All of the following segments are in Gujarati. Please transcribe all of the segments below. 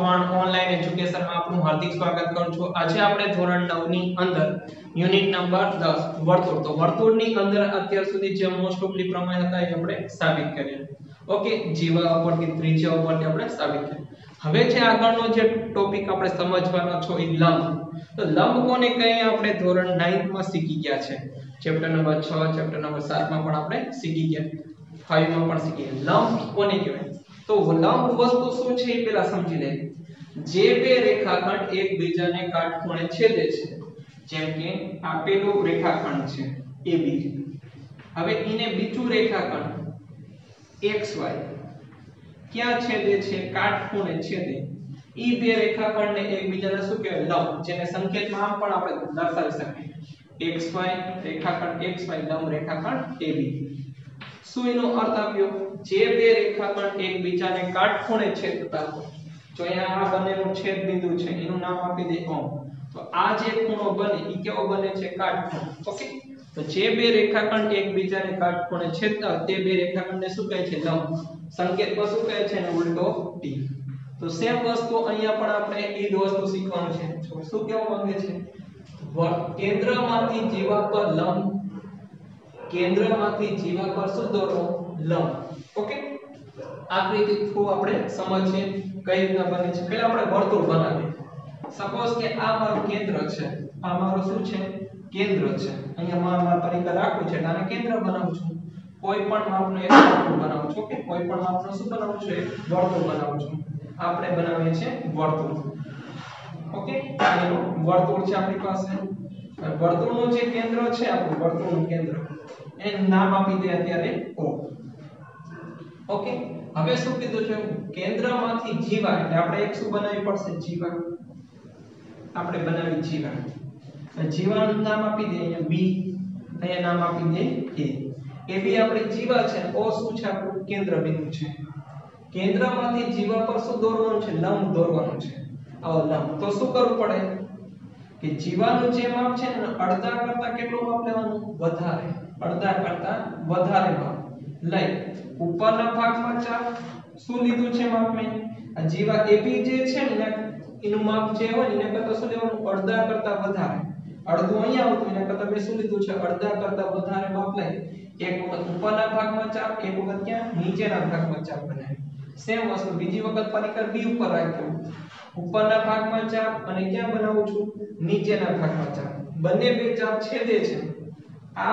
પણ ઓનલાઈન એજ્યુકેશન માં આપનું હાર્દિક સ્વાગત કરું છું। આજે આપણે ધોરણ 9 ની અંદર યુનિટ નંબર 10 વર્તુળ, તો વર્તુળની અંદર અત્યાર સુધી જે મોસ્ટ ઓફલી પ્રમેય હતા એ આપણે સાબિત કર્યા। ઓકે, જીવા ઉપરથી ત્રિજ્યા ઉપરથી આપણે સાબિત કર્યા। હવે જે આગળનો જે ટોપિક આપણે સમજવાનો છે એ લંબ। તો લંબ કોને કહીએ આપણે ધોરણ 9 માં શીખી ગયા છે। ચેપ્ટર નંબર 6 ચેપ્ટર નંબર 7 માં પણ આપણે શીખી ગયા, 5 માં પણ શીખી ગયા। લંબ કોને કહેવાય? તો લંબ વસ્તુ શું છે એ પહેલા સમજી લઈએ। જે બે રેખાખંડ એકબીજાને કાટખૂણે છેદે છે, જેમ કે આપેલું રેખાખંડ છે AB, હવે એને બીજું રેખાખંડ XY ક્યાં છેદે છે? કાટખૂણે છેદે। ઈ બે રેખાખંડને એકબીજાને શું કહેવાય? લંબ, જેને સંકેતમાં આમ પણ આપણે દર્શાવી શકીએ, XY રેખાખંડ XY લંબ રેખાખંડ AB। શું એનો અર્થ આવ્યો? જે બે રેખાખંડ એકબીજાને કાટખૂણે છેદતા હોય, જો અહીંયા આ બંનેનું છેદ બિંદુ છે એનું નામ આપી દે O, તો આ જે ખૂણો બને ઈ કેવો બને છે? કાટખૂણો। ઓકે, તો જે બે રેખાખંડ એકબીજાને કાટખૂણે છેદતા હોય તે બે રેખાખંડને શું કહે છે? લંબ। સંકેતમાં શું કહે છે? ને ઉલટો T। તો સેમ વસ્તુ અહીંયા પણ આપણે ઈ જ વસ્તુ શીખવાનું છે। શું કહેવા માંગે છે? કેન્દ્રમાંથી જીવા પર લંબ, કેન્દ્રમાંથી જીવા પર શું દોરવો? લંબ। ઓકે, આકૃતિ થ્રુ આપણે સમજીએ કઈ રીતના બને છે। પહેલા આપણે વર્તુળ બનાવીએ। સપોઝ કે આ મારું કેન્દ્ર છે, આ મારું શું છે? કેન્દ્ર છે। અહીંયા મારા પરિકર રાખું છે એટલે આને કેન્દ્ર બનાવું છું। કોઈ પણ માપનું એક વર્તુળ બનાવું છું। ઓકે, કોઈ પણ માપનું શું બનાવું છું? એક વર્તુળ બનાવું છું। આપણે બનાવીએ છીએ વર્તુળ। ઓકે, આ વર્તુળ છે આપણી પાસે। વર્તુળનું જે કેન્દ્ર છે, આપણું વર્તુળનું કેન્દ્ર, એને નામ આપી દે અત્યારે O। ઓકે, હવે શું કીધું છે? કેન્દ્રમાંથી જીવા, એટલે આપણે એક શું બનાવવી પડશે? જીવા। આપણે બનાવી જીવા। જીવાનું નામ આપી દે અહીંયા B, અહીંયા નામ આપી દે A। AB આપણી જીવા છે, O શું છે? આપણું કેન્દ્ર બિંદુ છે। કેન્દ્રમાંથી જીવા પર શું દોરવાનું છે? લંબ દોરવાનું છે। આવો લંબ। તો શું કરવું પડે કે જીવાનું જે માપ છે ને અડધા કરતા કેટલું માપ લેવાનું? વધારે। અડધા કરતા વધારે માપ લઈ ઉપરના ભાગમાં ચાપ શું લીધું છે માપ મેં? આ જીવા AB જે છે ને એનું માપ જે હોય એને કરતા શું લેવાનું? અડધા કરતા વધારે। અડધું અહીંયા આવતું, એના કરતા મેં શું લીધું છે? અડધા કરતા વધારે માપ લઈ એક વખત ઉપરના ભાગમાં ચાપ, એક વખત ક્યાં? નીચેના ભાગમાં ચાપ બનાવી। સેમ વસ્તુ બીજી વખત પરિકર B ઉપર રાખ્યો, ઉપરના ભાગમાં ચાપ અને ક્યાં બનાવું છું? નીચેના ભાગમાં ચાપ। બંને બે ચાપ છેદે છે, આ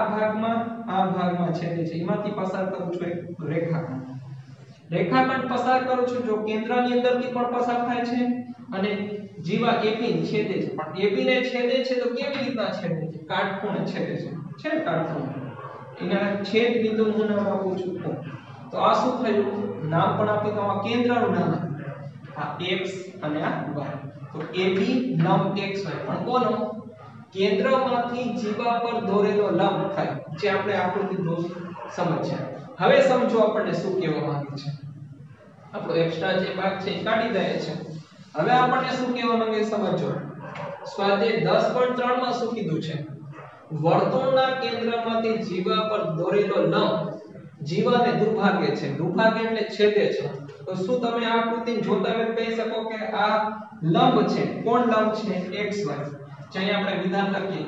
ભાગમાં છેદે છે, એમાંથી પસાર કરું છું એક રેખાખંડ। રેખાખંડ પસાર કરું છું, જો કેન્દ્રની અંદરથી પણ પસાર થાય છે અને જીવા AB ને છેદે છે, પણ AB ને છેદે છે તો કેવી રીતના છેદે છે? કાટખૂણે છેદે છે ને કાટખૂણે। એના છેદ બિંદુનું નામ આપું છું O। તો આ શું થયું? નામ પણ આપી દો, આ કેન્દ્રનું નામ, આ X અને આ Y। તો AB લંબ XY, પણ કોનો? કેન્દ્રમાંથી જીવા પર દોરેલો લંબ થાય, જે આપણે આકૃતિ દોષ સમજ્યા। હવે સમજો આપણને શું કહેવા માંગે છે। આપણો એક્સ્ટ્રા જે ભાગ છે એ કાઢી દઈએ છે। હવે આપણને શું કહેવા માંગે છે સમજો। સ્વાધ્યાય 10.3 માં શું કીધું છે? વર્તુળના કેન્દ્રમાંથી જીવા પર દોરેલો લંબ જીવાને દુભાગે છે। દુભાગે એટલે છેદે છે। તો શું તમે આ આકૃતિ જોતા હોય કહી શકો કે આ લંબ છે? કોણ લંબ છે? XY। ચાલો આપણે વિધાન લખીએ,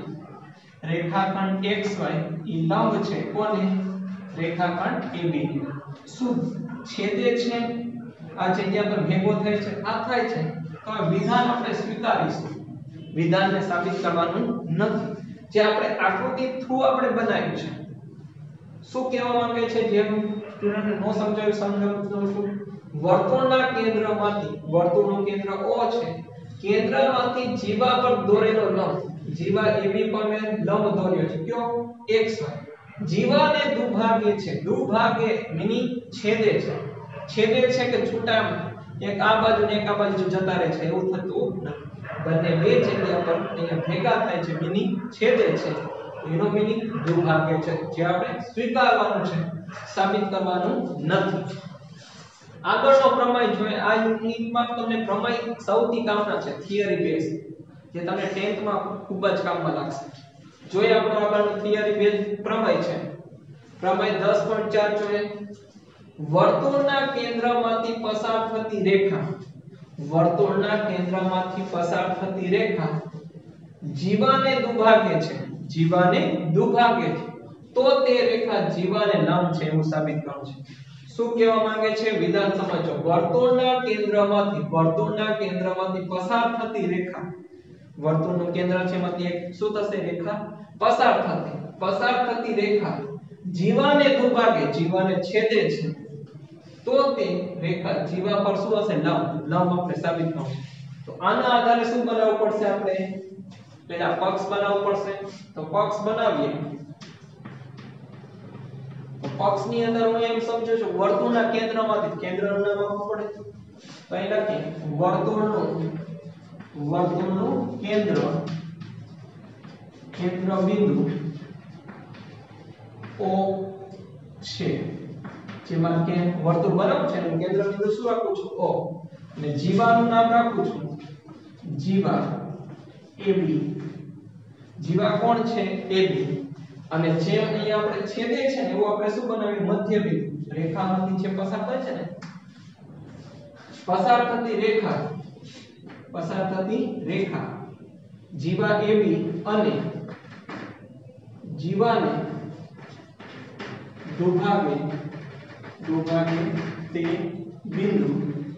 રેખાખંડ XY ઈ લંબ છે કોને? રેખાખંડ AB। શું છેદે છે? આ જગ્યા પર ભેગો થાય છે, આ થાય છે, તો આ વિધાન આપણે સ્વીકારીશું। વિધાનને સાબિત કરવાનું નથી, જે આપણે આકૃતિ થ્રુ આપણે બનાવ્યું છે। શું કહેવા માંગે છે? જેમ સ્ટુડન્ટને નો સમજાવ્યું સમજાવું છું। વર્તુળના કેન્દ્રમાંથી, વર્તુળનું કેન્દ્ર O છે, કેન્દ્રમાંથી જીવા પર દોરેલો લંબ, જીવા AB પર મેં લંબ દોર્યો છે, કયો? XY। જીવાને દુભાગે છે, દુભાગે મીનિંગ છેદે છે। છેદે છે કે છૂટા એક આ બાજુ ને એક આ બાજુ જતા રહે છે, એવું થતું નથી। બંને બે જગ્યા પર અહીંયા ભેગા થાય છે, મીનિંગ છેદે છે, એનો મીનિંગ દુભાગે છે, જે આપણે સ્વીકારવાનું છે, સાબિત કરવાનું નથી। આગળનો પ્રમેય જોઈએ। આ યુનિટમાં તમને પ્રમેય સૌથી કામના છે, થિયરી બેઝ, જે તમને 10th માં ખૂબ જ કામમાં લાગશે। જોઈએ આપણો આગળનો થિયરી બેઝ પ્રમેય છે। પ્રમેય 10.4 જોઈએ। વર્તુળના કેન્દ્રમાંથી પસાર થતી રેખા વર્તુળના કેન્દ્રમાંથી પસાર થતી રેખા જીવાને દુભાગે છે, જીવાને દુભાગે છે, તો તે રેખા જીવાને લંબ છે એવું સાબિત કરવું છે. શું કહેવા માંગે છે? વિધાન સમજો. વર્તુળના કેન્દ્રમાંથી પસાર થતી રેખા, વર્તુળનું કેન્દ્ર છે એમાંથી એક શું થશે? રેખા પસાર થતી રેખા જીવાને દુભાગે, જીવાને છેદે છે, તો તે રેખા જીવા પર શું હશે? લંબ. આપણે સાબિત કરવું છે. તો આના આધારે શું બનાવવું પડશે? આપણે પેલા પક્ષ બનાવવું પડશે. તો પક્ષ બનાવીએ. તો પક્ષની અંદર હું એમ સમજુ છું વર્તુળના કેન્દ્રમાંથી, કેન્દ્રનું નામ આપવું પડે. તો અહીં લખીએ વર્તુળનું કેન્દ્ર બિંદુ O છે, જેમાં કે વર્તુળ બનાવું છે એનું કેન્દ્ર બિંદુ શું રાખું છું? O. અને જીવાનું નામ રાખું છું જીવા AB. જીવા કોણ છે? AB. અને જેમ અહીંયા આપણે છેદે છે ને એવું આપણે શું બનાવીએ? મધ્ય બિંદુ. રેખામાંથી જે પસાર થાય છે ને, પસાર થતી રેખા જીવા AB અને જીવાને દુભાગે તે બિંદુ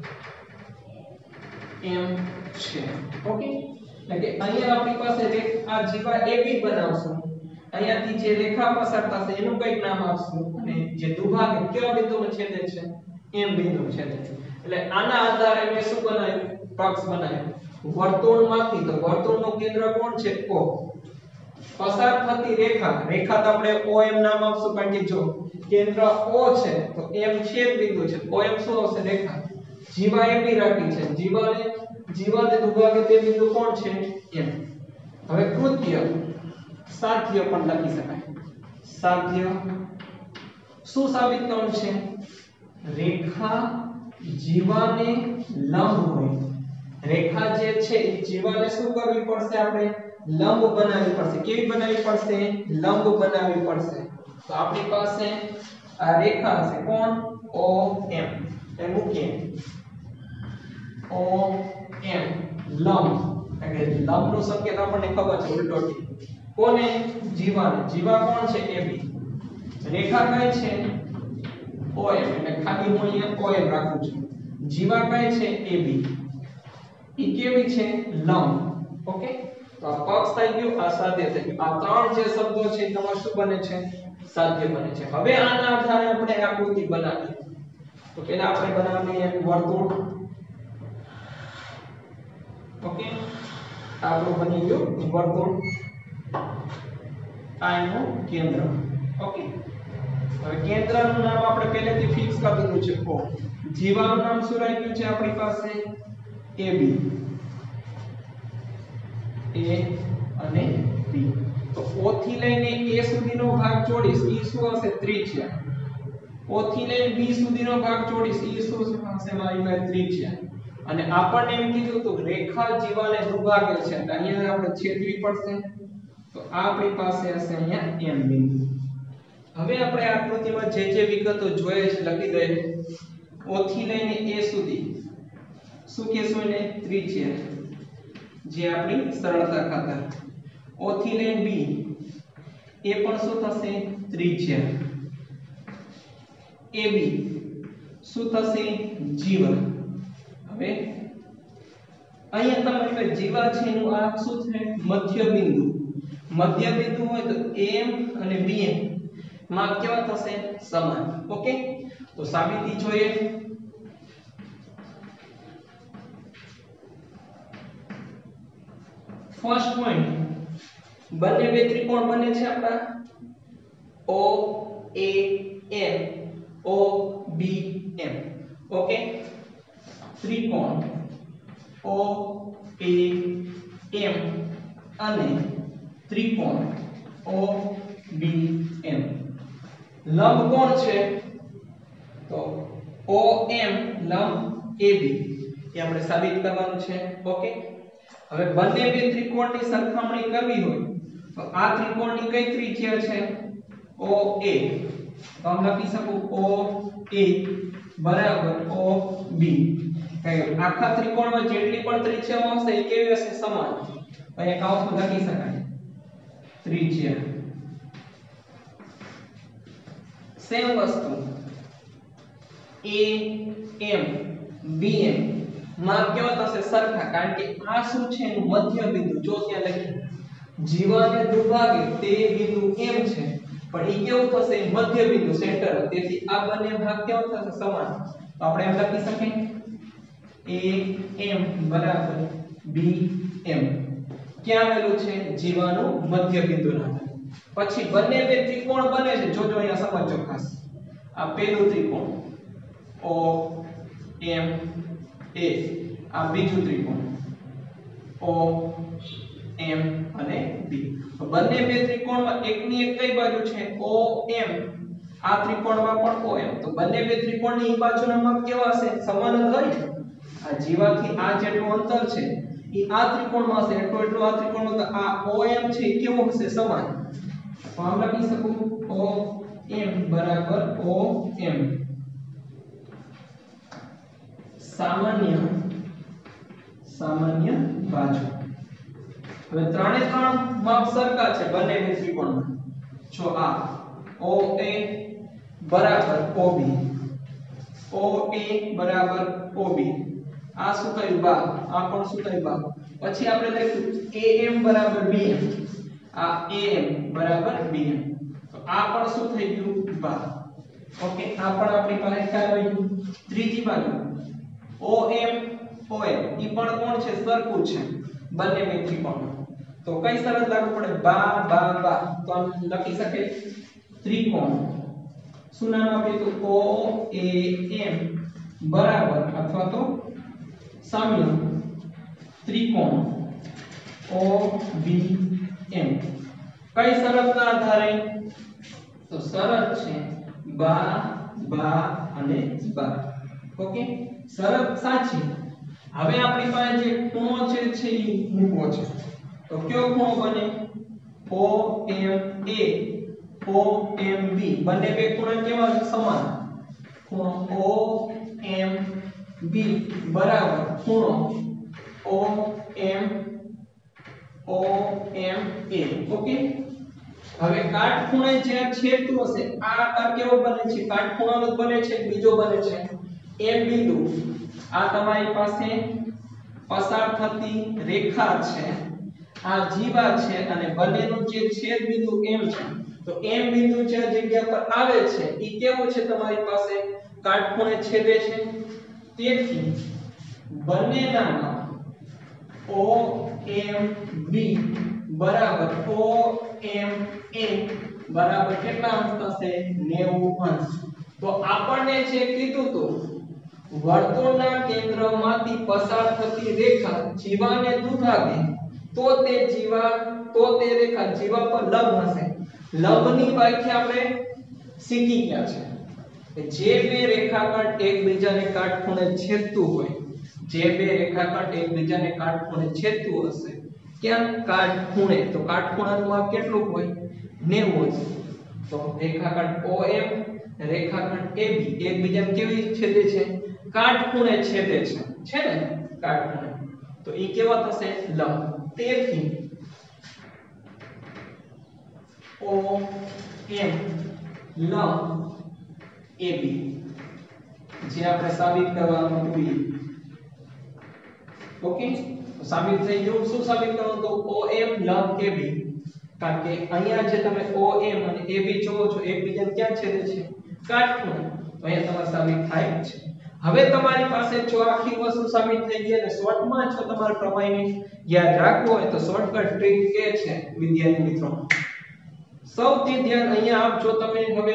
M છે. ઓકે, એટલે કે અહીંયા આપણી પાસે આ જીવા AB બનાવશું, અહીંયાથી જે રેખા પસાર થશે એનું કઈક નામ આપશું, અને જે દુભાગે કયા બિંદુમાં છેદે છે? M બિંદુ છેદે છે. એટલે આના આધારે મેં શું બનાવ્યું? પક્ષ બનાવ્યું. વર્તુળમાંથી, તો વર્તુળનું કેન્દ્ર કોણ છે? O. પસાર થતી રેખા તો આપણે OM નામ આપશું, કારણ કે જો કેન્દ્ર O છે તો M છેદ બિંદુ છે. OM શું હશે? રેખા. જીવા AB રાખી છે, જીવાને દુભાગે તે બિંદુ કોણ છે? M. હવે કૃત્ય સાધ્ય પણ લખી શકાય. સાધ્ય શું સાબિત કરવું છે? રેખા જીવાને લંબ હોય, રેખા જે છે એ જીવાને શું કરવી પડશે? આપણે લંબ બનાવવી પડશે. કેવી બનાવવી પડશે? લંબ બનાવવી પડશે. તો આપણી પાસે આ રેખા છે કોણ? OM. એ મૂકીએ OM લંબ, એટલે લંબનો સંકેત આપણને ખબર છે ઉલટોટી. કોને? જીવાને. જીવા કોણ છે? AB. રેખા કઈ છે? OM. એટલે ખાલી હું અહીંયા OM રાખું છું. જીવા કઈ છે? AB. ઈ કેવી છે? લંબ. ઓકે, તો આ પક્ષ થઈ ગયું, આ સાધ્ય થઈ ગયું. આ ત્રણ જે શબ્દો છે તમારે શું બને છે? સાધ્ય બને છે. હવે આના આધારે આપણે આકૃતિ બનાવીએ. તો પહેલા આપણે બનાવીએ એક વર્તુળ. ઓકે, આપણું બની ગયું વર્તુળ. આ એનું કેન્દ્ર. ઓકે, હવે કેન્દ્રનું નામ આપણે પહેલેથી ફિક્સ કરી દીધું છે O. જીવાનું નામ શું રાખ્યું છે આપણી પાસે? AB. A અને B. તો O થી લઈને A સુધીનો ભાગ જોડીશ, ઈ શું હશે? ત્રિજ્યા. O થી લઈને B સુધીનો ભાગ જોડીશ, ઈ શું હશે? મારી પાસે ત્રિજ્યા. અને આપણને એમ કીધું તો રેખા જીવાને દુભાગે છે, એટલે અહીંયા આપણે છેદવી પડશે. તો આપણી પાસે હશે અહીંયા M બિંદુ. હવે આપણે આકૃતિમાં જે વિગતો જોઈએ છે લખી દઈએ. O થી લઈને A સુધી શું કહેશું? એને ત્રિજ્યા, જે આપણી સરળતા ખાતર. O થી લઈને B એ પણ શું થશે? ત્રિજ્યા. AB શું થશે? જીવા. હવે અહીંયા તમારી પાસે જીવા છે એનું આ શું છે? મધ્ય બિંદુ. મધ્ય બિંદુ હોય તો AM અને BM માં કેવા થશે? સમાન. ઓકે, તો સાબિતી જોઈએ. ફર્સ્ટ પોઈન્ટ, બંને બે ત્રિકોણ બને છે આપણા OAM OBM. ઓકે, ત્રિકોણ OAM અને ત્રિકોણ OBM. લંબ કોણ છે? તો OM લંબ AB. એ આપણે સાબિત કરવાનું છે. ઓકે, હવે બંને બે ત્રિકોણની સરખામણી કરવી હોય તો આ ત્રિકોણની કઈ ત્રિજ્યા છે? OA. તો હું લખી શકું OA બરાબર OB. આખા ત્રિકોણમાં જેટલી પણ ત્રિજ્યાઓ હશે એ કેવી હશે સમાન અહીંયા કૌંસમાં લખી શકાય ત્રિજ્યા સેમ વસ્તુ AM BM માં કેવા થશે સરખા કારણ કે આ શું છે એનું મધ્ય બિંદુ જો ત્યાં લખી જીવાને દુભાગે તે બિંદુ M છે પણ ઈ કેવું થશે મધ્ય બિંદુ સેન્ટર તેથી આ બંને ભાગ કેવા થશે સમાન તો આપણે એમ લખી શકીએ AM બરાબર BM ક્યાં આવેલું છે જીવાનું મધ્ય બિંદુ ના પછી બંને બે ત્રિકોણ બને છે જોજો અહીંયા સમજો ખાસ આ પહેલું ત્રિકોણ O M A આ બીજું ત્રિકોણ O M અને B બંને બે ત્રિકોણમાં એકની એક કઈ બાજુ છે O M આ ત્રિકોણમાં પણ O M તો બંને બે ત્રિકોણની ઈ બાજુના માપ કેવા હશે સમાન જ હોય આ જીવાથી આ જેટલું અંતર છે ઈ આ ત્રિકોણમાં હશે એટલું આ ત્રિકોણમાં તો આ O M છે કેવો હશે સમાન તો આમ લખી શકું O M બરાબર O M સામાન્ય બાજુ હવે ત્રણે ત્રણ માપ સરખા છે બંને ત્રિકોણમાં જો આ OA બરાબર OB OA બરાબર OB આ શું થયું ભાગ આ પણ શું થયું ભાગ પછી આપણે લખ્યું AM બરાબર BM આ AM બરાબર BM તો આ પણ શું થઈ ગયું ભાગ ઓકે આ પણ આપણી પાસે ખ્યાલ આવી ગયું ત્રીજી બાજુ OM OM ઈ પણ કોણ છે સરખું છે બંને બે ત્રિકોણ તો કઈ શરત લાગુ પડે બા બા બા તો આમ લખી શકે ત્રિકોણ શું નામ આપ્યું તો OAM બરાબર અથવા તો સામ્ય ત્રિકોણ OBM કઈ શરતના આધારે તો શરત છે બા બા અને બા ઓકે શરત સાચી હવે આપણી પાસે જે ખૂણો છે એ મૂકવો છે તો કયો ખૂણો બને OMA OMB બંને બે ખૂણા કેવા છે સમાન ખૂણો OMB બરાબર ખૂણો OMA ઓકે હવે કાટખૂણે જે છેદતું હશે આ આકાર કેવો બને છે કાટખૂણાનો જ બને છે બીજો બને છે M બિંદુ આ તમારી પાસે પસાર થતી રેખા છે આ જીવા છે અને બંનેનું જે છેદ બિંદુ M છે તો M બિંદુ જે જગ્યા પર આવે છે ઈ કેવું છે તમારી પાસે કાટખૂણે છેદે છે તેથી બંનેના OMB બરાબર OMA બરાબર કેટલા અંશ થશે 90 અંશ તો આપણને જે કીધું તો વર્તુળના કેન્દ્રમાંથી પસાર થતી રેખા જીવાને દુભાગે તો તે રેખા જીવા પર લંબ હશે લંબની વ્યાખ્યા આપણે શીખી ગયા છે જે બે રેખાખંડ એકબીજાને કાટખૂણે છેદતું હોય જે બે રેખાખંડ એકબીજાને કાટખૂણે છેદતું હશે ક્યાં કાટખૂણે તો કાટખૂણાનું માપ કેટલું હોય 90 હશે તો રેખાખંડ OM રેખાખંડ AB એકબીજાને કેવી છેદે છે કાટખૂણે છેદે છે ને કાટખૂણે તો ઈ કેવા થશે લંબ તેથી OM લંબ AB જે આપણે સાબિત કરવાનું હતું ઓકે સાબિત થઈ ગયું શું સાબિત કરવાનું તો OM લંબ AB કારણ કે અહીંયા જે તમે OM અને AB જોવો છો એકબીજાને ક્યાં છેદે છે કાટખૂણે તો અહીંયા તમારે સાબિત થાય છે હવે તમારી પાસે જો આખી વસ્તુ સાબિત થઈ ગઈ અને શોર્ટમાં જો તમારે પ્રમાણને યાદ રાખવું હોય તો શોર્ટકટ ટ્રીક કે છે વિદ્યાર્થી મિત્રો સૌથી ધ્યાન અહીંયા આપજો તમે હવે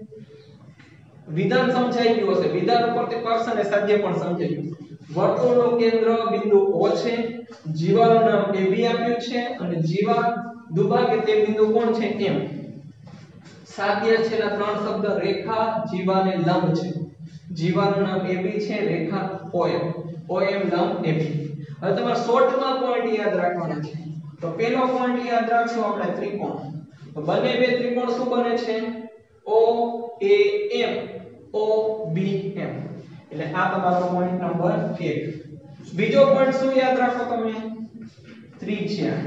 વિધાન સમજાઈ ગયું હશે વિધાન ઉપરથી પક્ષ અને સાધ્ય પણ સમજાઈ ગયું વર્તુળનું કેન્દ્ર બિંદુ O છે જીવાનું નામ AB આપ્યું છે અને જીવા દુભાગે તે બિંદુ કોણ છે M સાધ્ય છેલ્લા ત્રણ શબ્દ રેખા જીવાને લંબ છે જીવાનું નામ AB છે રેખા OM લંબ AB હવે તમારે શોર્ટમાં પોઈન્ટ યાદ રાખવાના છે તો પહેલો પોઈન્ટ યાદ રાખશો આપણે ત્રિકોણ તો બંને બે ત્રિકોણ શું બને છે OAM OBM એટલે આ તમારો પોઈન્ટ નંબર 1. બીજો પોઈન્ટ શું યાદ રાખો તમે? ત્રિજ્યા.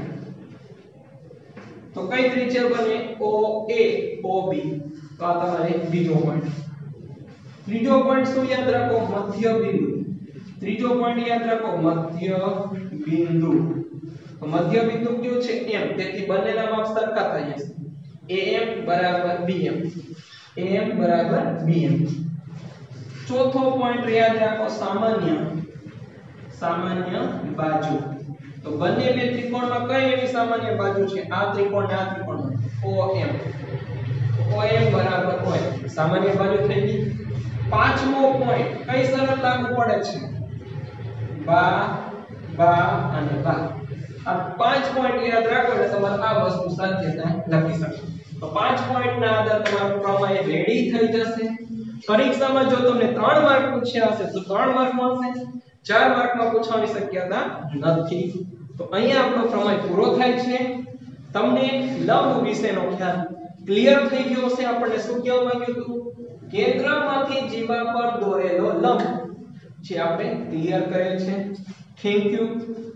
તો કઈ ત્રિજ્યા બને? OA OB. તો આ તમારે બીજો પોઈન્ટ. ત્રીજો પોઈન્ટ શું યાદ રાખો? મધ્ય બિંદુ. ત્રીજો પોઈન્ટ યાદ રાખો, મધ્ય બિંદુ. તો મધ્ય બિંદુ કયું છે? M. તેથી બંનેના માપ સરખા થાય છે. AM બરાબર BM. AM બરાબર BM. ચોથો પોઈન્ટ યાદ રાખો, સામાન્ય. સામાન્ય બાજુ. તો બંને બે ત્રિકોણમાં કઈ એવી સામાન્ય બાજુ છે? આ ત્રિકોણ ને આ ત્રિકોણ. OM. OM બરાબર OM. સામાન્ય બાજુ થઈ ગઈ. પાંચમો પોઈન્ટ કઈ શરત લાગુ પડે છે? બા બા અને બા. આ 5 પોઈન્ટ યાદ રાખો એટલે તમારે આ વસ્તુ સાધ્યતા લખી શકો. તો 5 પોઈન્ટ ના આધારે તમારું પ્રમેય રેડી થઈ જશે. પરીક્ષામાં જો તમને 3 માર્ક પૂછ્યા હશે તો 3 માર્ક મળશે. 4 માર્કમાં પૂછવાની શક્યતા નથી. તો અહીંયા આપણો પ્રમેય પૂરો થાય છે. તમને લંબ વિશેનો ખ્યાલ ક્લિયર થઈ ગયો હશે. આપણને શું કહેવા માંગ્યું હતું? કેન્દ્રમાંથી જીવા પર દોરેલો લંબ જે આપણે ક્લિયર કરેલ છે. Thank you.